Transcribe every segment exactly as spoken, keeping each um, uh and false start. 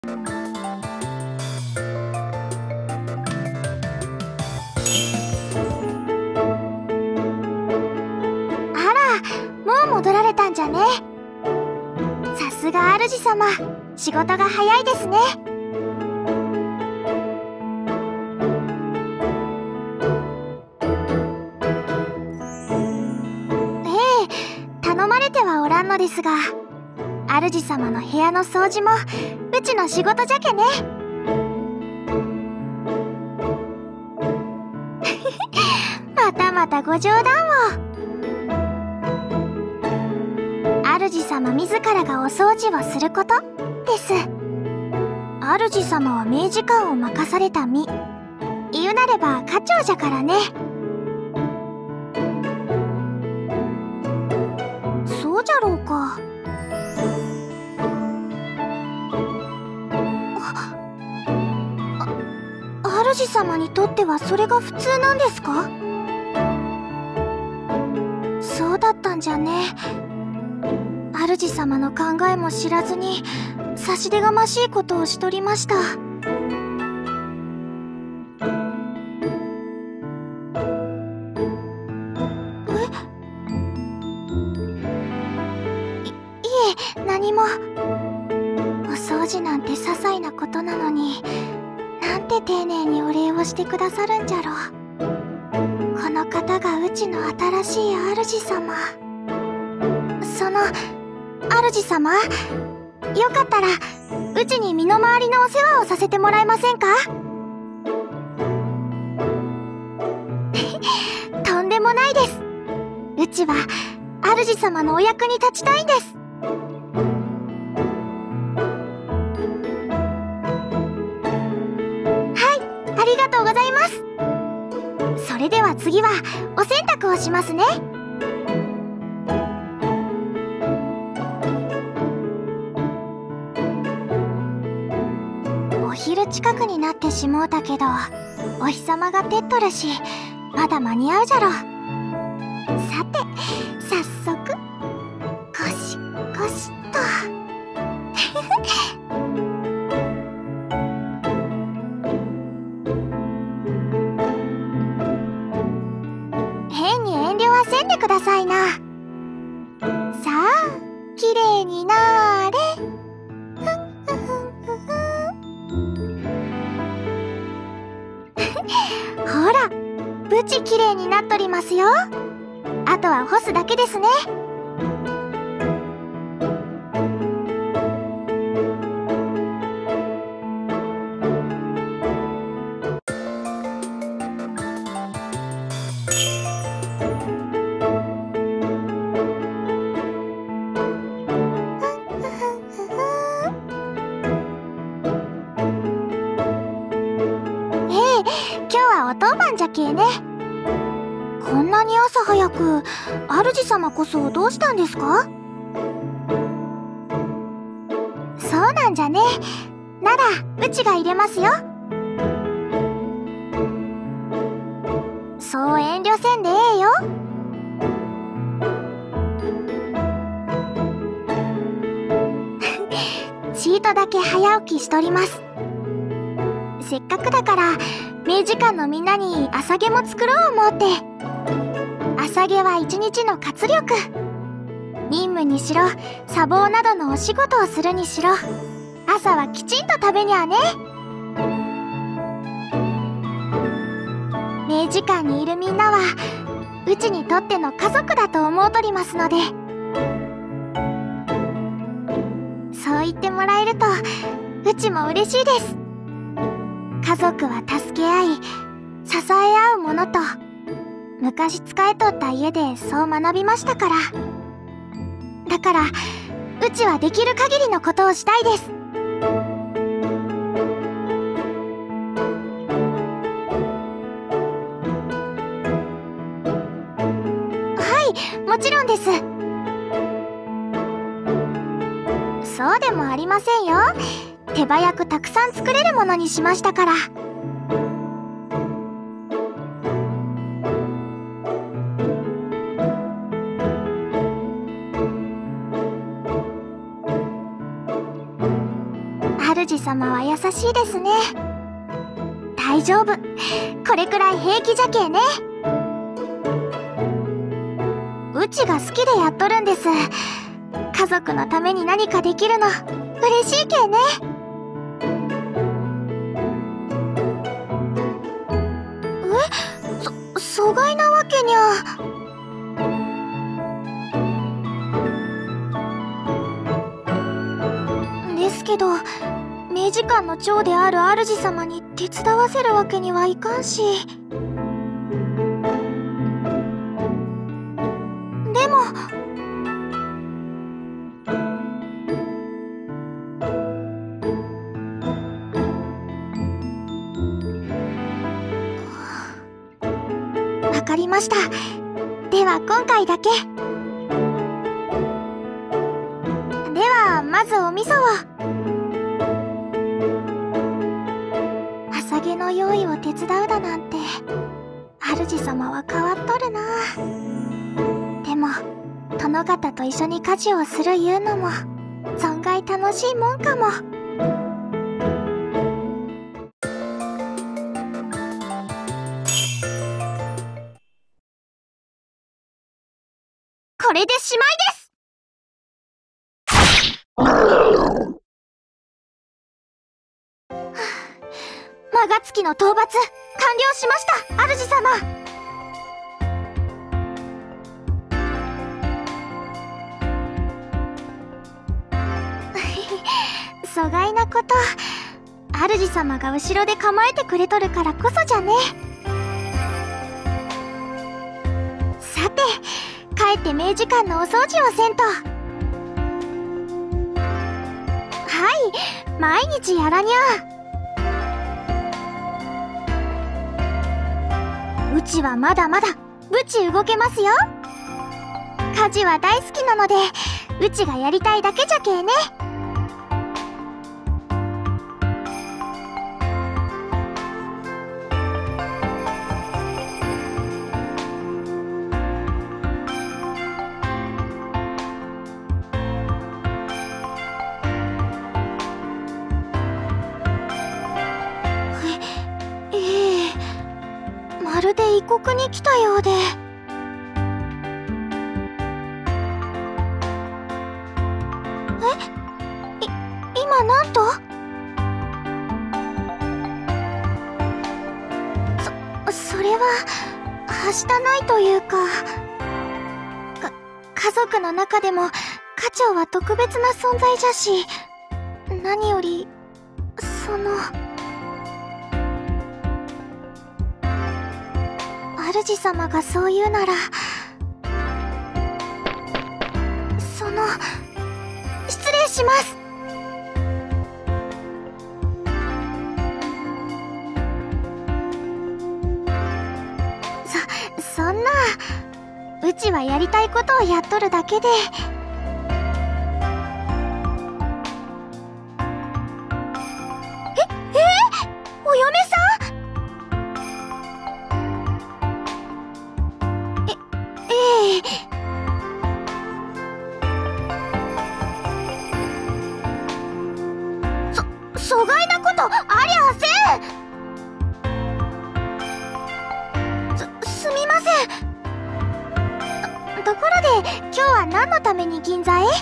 あら、もう戻られたんじゃね。さすが主様、仕事が早いですね。ええ、頼まれてはおらんのですが、主様の部屋の掃除もうちの仕事じゃけね。またまたご冗談を。主様自らがお掃除をすることです。主様は名事官を任された身、言うなれば家長じゃからね。そうじゃろうか。あ、あ主様にとってはそれが普通なんですか？そうだったんじゃね。主様の考えも知らずに差し出がましいことをしとりました。え？い、いえ、何も。お掃除なんて些細なことなのに、なんて丁寧にお礼をしてくださるんじゃろう。この方がうちの新しい主様。その主様、よかったらうちに身の回りのお世話をさせてもらえませんか？とんでもないです。うちは主様のお役に立ちたいんです。はい、ありがとうございます。それでは次はお洗濯をしますね。お昼近くになってしもうたけど、お日様が照っとるし、まだ間に合うじゃろ。さて、早速ゴシゴシっと。変に遠慮はせんでくださいな。さあ、きれいになーれ。ほら、ぶちきれいになっとりますよ。あとは干すだけですね。お当番じゃけえね。こんなに朝早く、主様こそどうしたんですか？そうなんじゃね。ならうちが入れますよ。そう遠慮せんでええよ。ちいとだけ早起きしとります。せっかくだから名事官のみんなに朝げも作ろう思って。朝げは一日の活力。任務にしろ、茶房などのお仕事をするにしろ、朝はきちんと食べにゃね。名事官にいるみんなはうちにとっての家族だと思うとりますので、そう言ってもらえるとうちも嬉しいです。家族は助け合い、支え合うものと、昔仕えとった家でそう学びましたから。だから、うちはできる限りのことをしたいです。はい、もちろんです。そうでもありませんよ。手早くたくさん作れるものにしましたから。 主様は優しいですね。大丈夫、これくらい平気じゃけえね。うちが好きでやっとるんです。家族のために何かできるの嬉しいけえね。え、そ、阻害なわけにゃ。ですけど、明治館の長である主様に手伝わせるわけにはいかんし。でもわかりました。では今回だけ。ではまずお味噌を。朝毛の用意を手伝うだなんて、主様は変わっとるな。でも殿方と一緒に家事をするいうのも存外楽しいもんかも。これでしまいです。マガツキの討伐完了しました、主様。疎外なこと、主様が後ろで構えてくれとるからこそじゃね。さて、帰って明治館のお掃除をせんと。はい、毎日やらにゃ。うちはまだまだぶち動けますよ。家事は大好きなので、うちがやりたいだけじゃけえね。まるで異国に来たようで。え、い、今なんと？そ、それは、はしたないというか、か、家族の中でも、家長は特別な存在じゃし、何より、その、主様がそう言うなら、その、失礼します。そ、そんな、うちはやりたいことをやっとるだけで。え、えー、お嫁さん？そ、疎外なことありゃせん。す、すみません。と、ところで、今日は何のために銀座へ？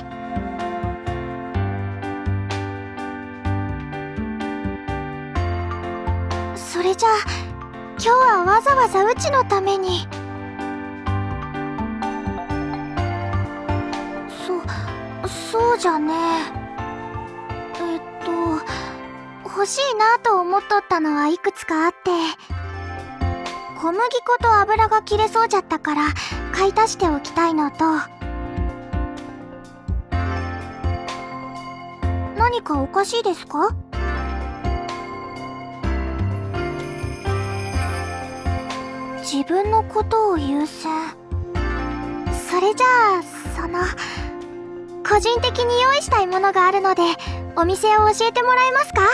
それじゃあ、今日はわざわざうちのために。そうじゃね。えっと、欲しいなと思っとったのはいくつかあって、小麦粉と油が切れそうじゃったから買い足しておきたいのと、何かおかしいですか？自分のことを優先。それじゃあ、その、個人的に用意したいものがあるので、お店を教えてもらえますか？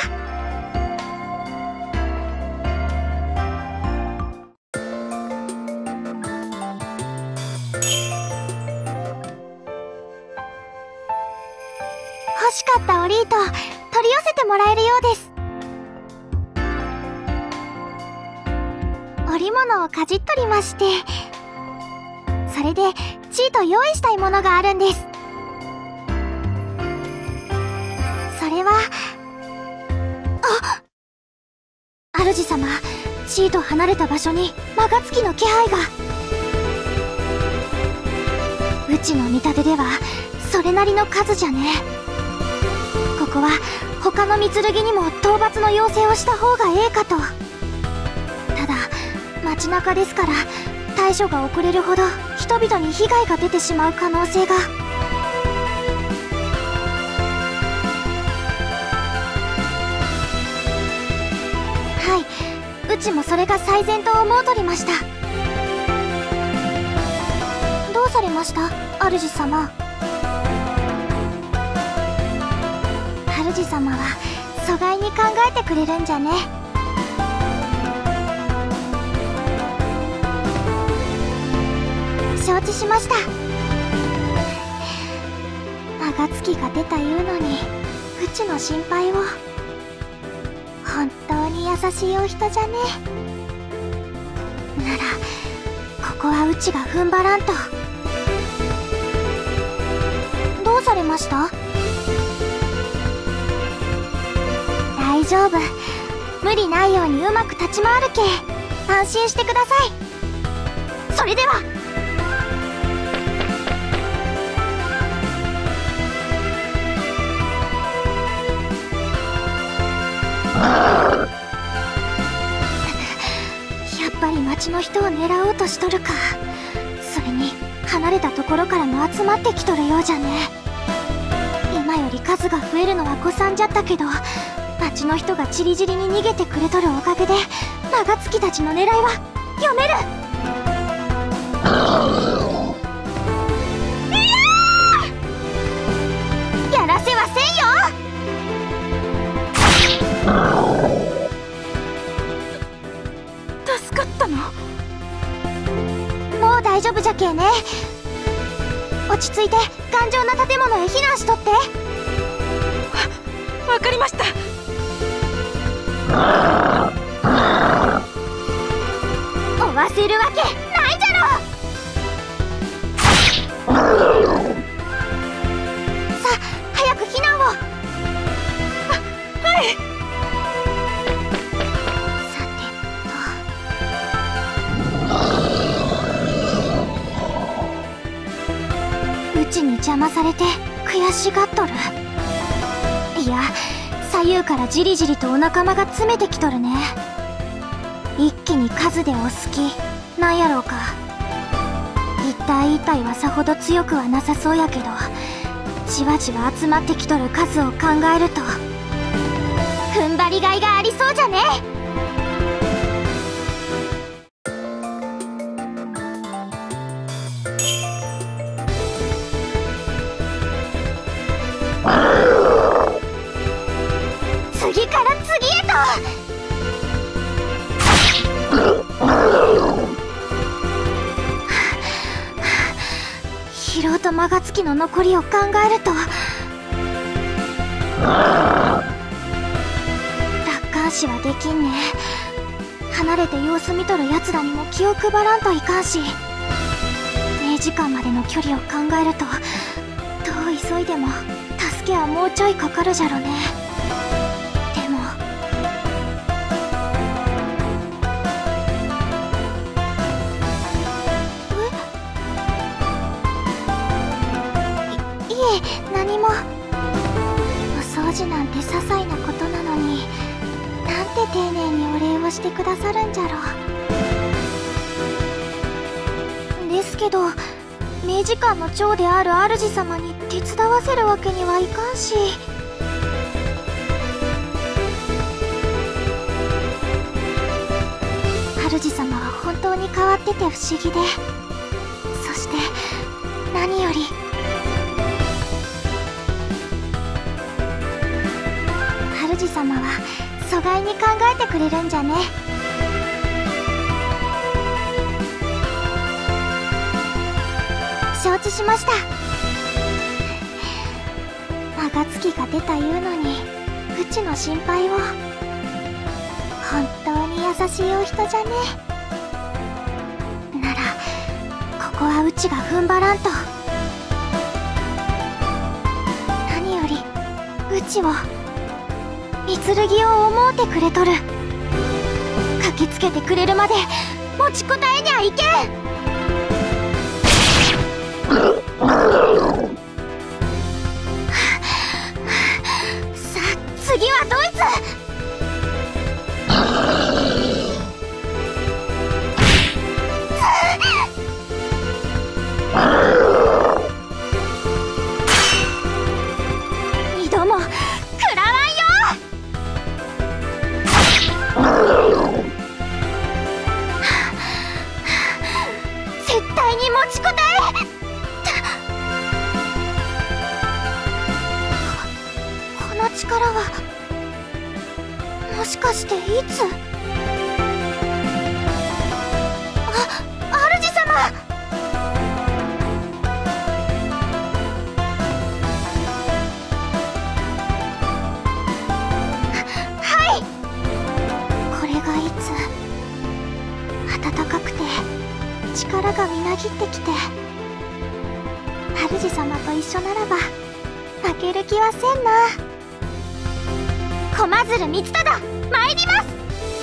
欲しかったオリート、取り寄せてもらえるようです。織物をかじっとりまして、それでチーと用意したいものがあるんです。それは、あっ、主様、チーと離れた場所にマガツキの気配が。うちの見立てではそれなりの数じゃね。ここは他の御剣にも討伐の要請をした方がええかと。ただ街中ですから対処が遅れるほど人々に被害が出てしまう可能性が。はい、うちもそれが最善と思うとりました。どうされました、主様。主様は疎外に考えてくれるんじゃね。承知しました。暁が出たいうのにうちの心配を。本当に優しいお人じゃね。ならここはうちが踏ん張らんと。どうされました？大丈夫、無理ないようにうまく立ち回るけ安心してください。それでは。やっぱり町の人を狙おうとしとるか。それに離れたところからも集まってきとるようじゃね。今より数が増えるのは誤算じゃったけど、町の人がちりぢりに逃げてくれとるおかげで長月たちの狙いは読める。やらせはせんよ。助かったの？もう大丈夫じゃけえね。落ち着いて頑丈な建物へ避難しとって。わ、わかりました。追わせるわけないじゃろ。さあ早く避難を。は、はい。さてと、うちに邪魔されて悔しがっとる。いや、左右からじりじりとお仲間が詰めてきとるね。一気に数で押す気なんやろうか。一体一体はさほど強くはなさそうやけど、じわじわ集まってきとる数を考えると踏ん張りがいがありそうじゃね。次から次へと。疲労と間がつきの残りを考えると楽観視はできんね。離れて様子見とるやつらにも気を配らんといかんし、明治間までの距離を考えるとどう急いでも助けはもうちょいかかるじゃろね。でもえ？い、いえ何も。お掃除なんて些細なことなのに、なんて丁寧にお礼をしてくださるんじゃろう。ですけど明治館の長である主様に手伝わせるわけにはいかんし。主様は本当に変わってて不思議で、そして何より主様は疎外に考えてくれるんじゃね。承知しました。暁が出たいうのにうちの心配を。本当に優しいお人じゃね。ならここはうちが踏ん張らんと。何よりうちを御剣を思うてくれとる。駆けつけてくれるまで持ちこたえにゃいけん。さあ次はドイツ。二度も食らわんよ。絶対に持ちこたえ。この力はもしかしていつ。あ、主様。はい。これがいつ。暖かくて力がみなぎってきて、主様と一緒ならば負ける気はせんな。駒鶴光忠参ります。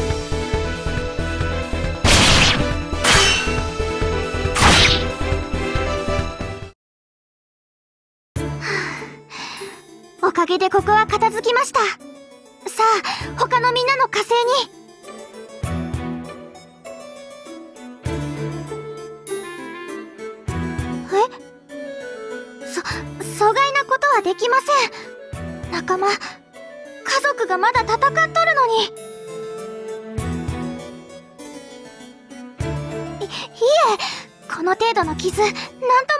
おかげでここは片付きました。さあ他のみんなの火星に。え？そ阻害なことはできません。仲間、家族がまだ戦っとるのに。い、いえ、この程度の傷、なんとも。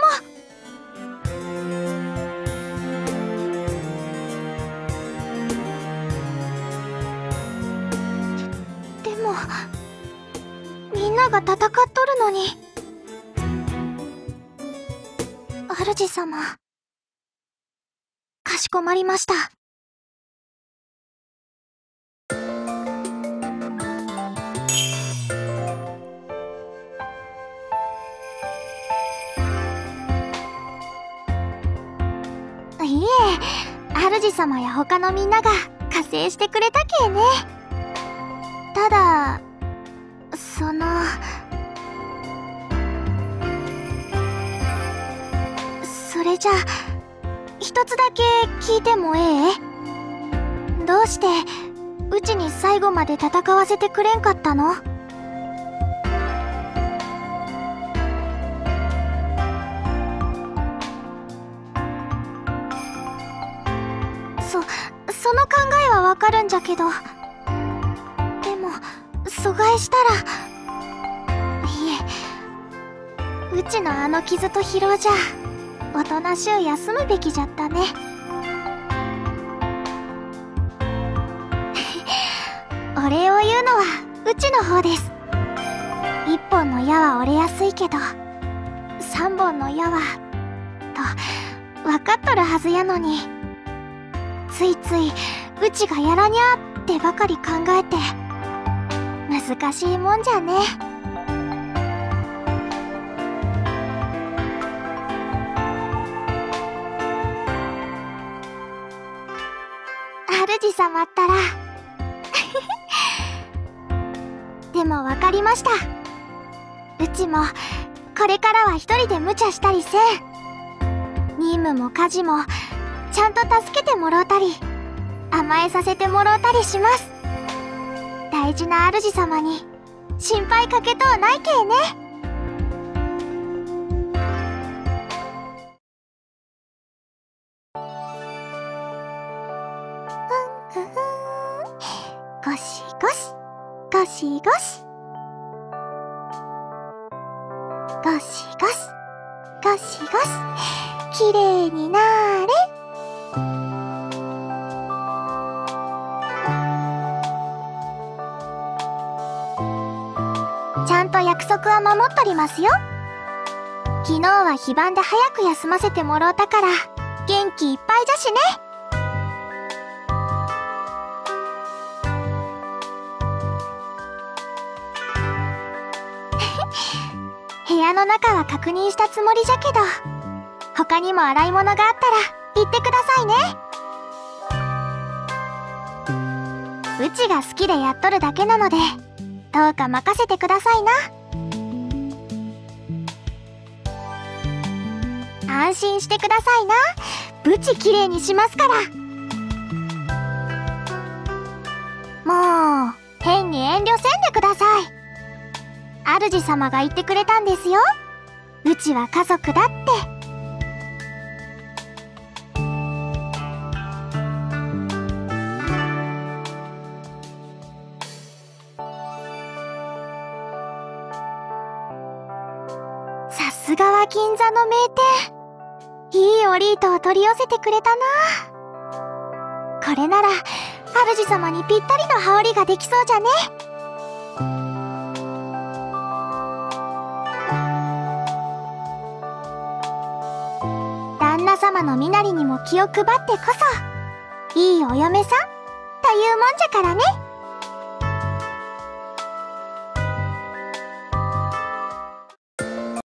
で、でも、みんなが戦っとるのに。主様、かしこまりました。いえ、主様や他のみんなが加勢してくれたけね。ただ、そのそれじゃ一つだけ聞いてもええ？どうしてうちに最後まで戦わせてくれんかったの？そ、その考えはわかるんじゃけど、でも阻害したら、いえ、うちのあの傷と疲労じゃおとなしゅう休むべきじゃったね。お礼を言うのはうちの方です。一本の矢は折れやすいけど、三本の矢はと分かっとるはずやのに、ついついうちがやらにゃーってばかり考えて、難しいもんじゃね。主様ったらでも分かりました。うちもこれからは一人で無茶したりせん。任務も家事もちゃんと助けてもろうたり甘えさせてもろうたりします。大事な主様に心配かけとうないけえね。ゴシゴシゴシゴシゴシゴシゴシゴシ、きれいになーれ。ちゃんと約束は守っとりますよ。昨日は非番で早く休ませてもろうたから元気いっぱいじゃしね。 屋の中は確認したつもりじゃけど、他にも洗い物があったら言ってくださいね。うちが好きでやっとるだけなので、どうか任せてくださいな。安心してくださいな。ブチきれいにしますから。もう変に遠慮せんでください。主様が言ってくれたんですよ。うちは家族だって。さすがは銀座の名店。いいオリートを取り寄せてくれたな。これなら主様にぴったりの羽織ができそうじゃね。旦那様の身なりにも気を配ってこそいいお嫁さんというもんじゃからね。